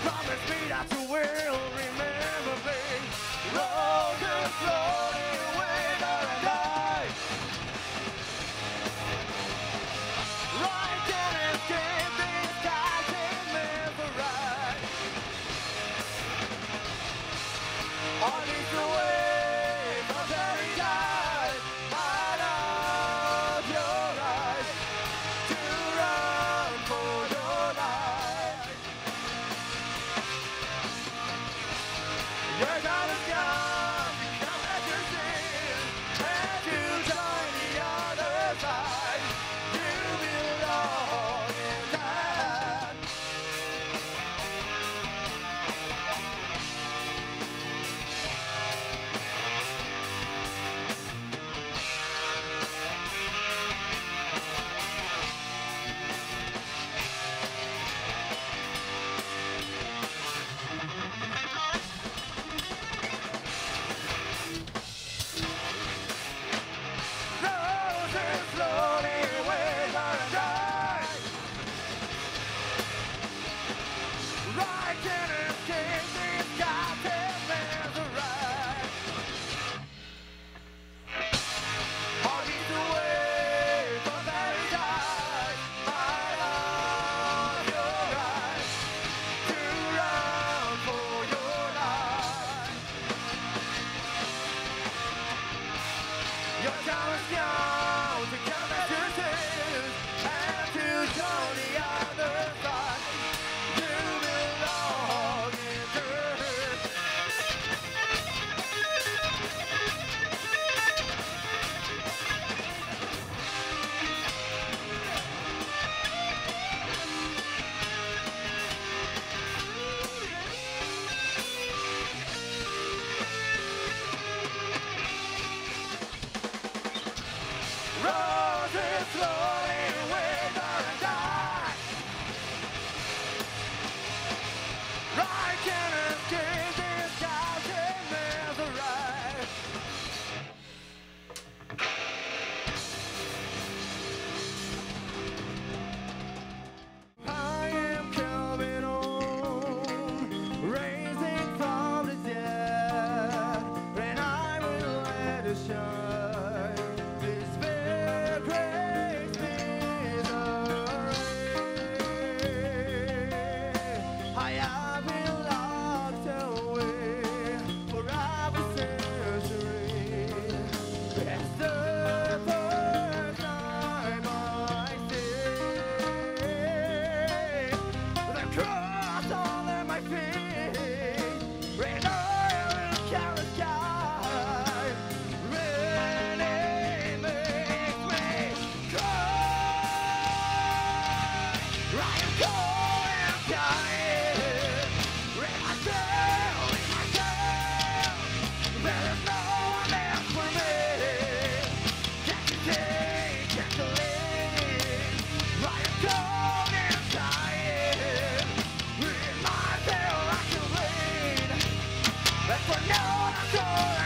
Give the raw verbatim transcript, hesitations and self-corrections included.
Promise me that you will remember me. Roses floating winter and I. Right can escape this sky can never rise. On these waves of very eyes, out of your eyes, to run for your life. You're gonna come, come at your sin, and to join the other side. You belong in that. Roses floating winter and dry. Right can escape these goddamn mesmerized. On these waves of paradise, out of your eyes, to run for your life. Your time is gone to come at your sins and to join the other side. You belong in dirt. Roses floating winter and die. Right can escape this goddamn mesmerized. I am coming home, raising from the dead, and I will let it shine. This fair grace misery. I have been locked away for our century. It's the first time I see the cross all in my feet. Rain oil in the sky. Rain makes me cry. I am going dying. In myself, in myself. There is no one else for me. Can't you take, can't you leave? I am going dying. In myself, I can bleed. But for now, I'm so